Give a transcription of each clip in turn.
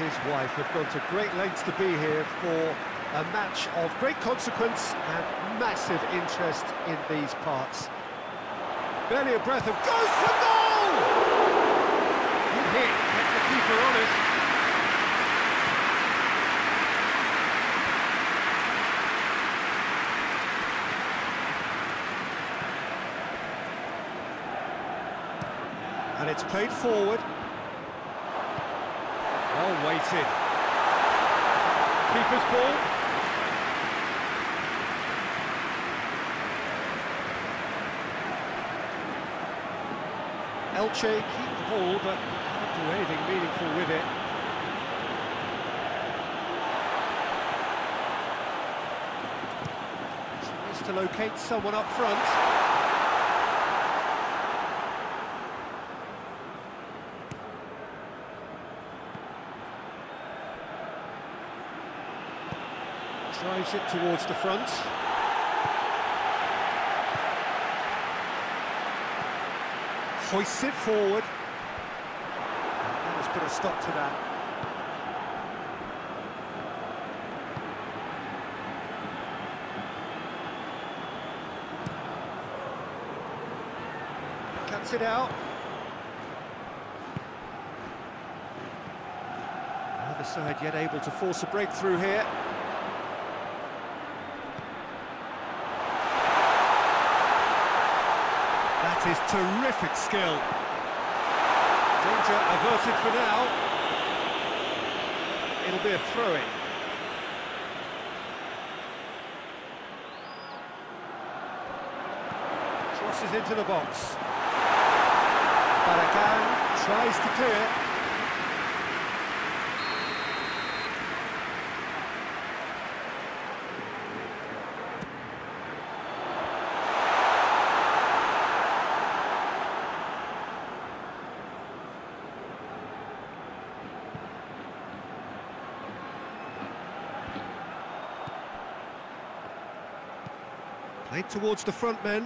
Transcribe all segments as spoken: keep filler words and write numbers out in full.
his wife have gone to great lengths to be here for a match of great consequence and massive interest in these parts. Barely a breath of goes for goal! Good hit, kept the keeper honest. And it's played forward. Well weighted. Keeper's ball. Elche keep the ball, but can't do anything meaningful with it. Tries to locate someone up front. Drives it towards the front. Hoists it forward. Let's put a stop to that. Cuts it out. Neither side yet able to force a breakthrough here. That is terrific skill. Danger averted for now. It'll be a throw-in. Crosses into the box. Barragán tries to clear. Played towards the front men.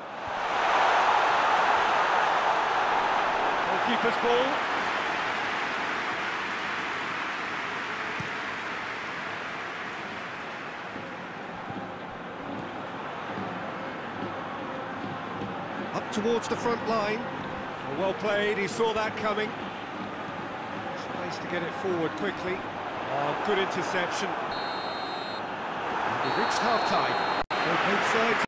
Goalkeeper's ball. Up towards the front line. Well played, he saw that coming. Tries to get it forward quickly. Oh, good interception. We've reached half-time. Both sides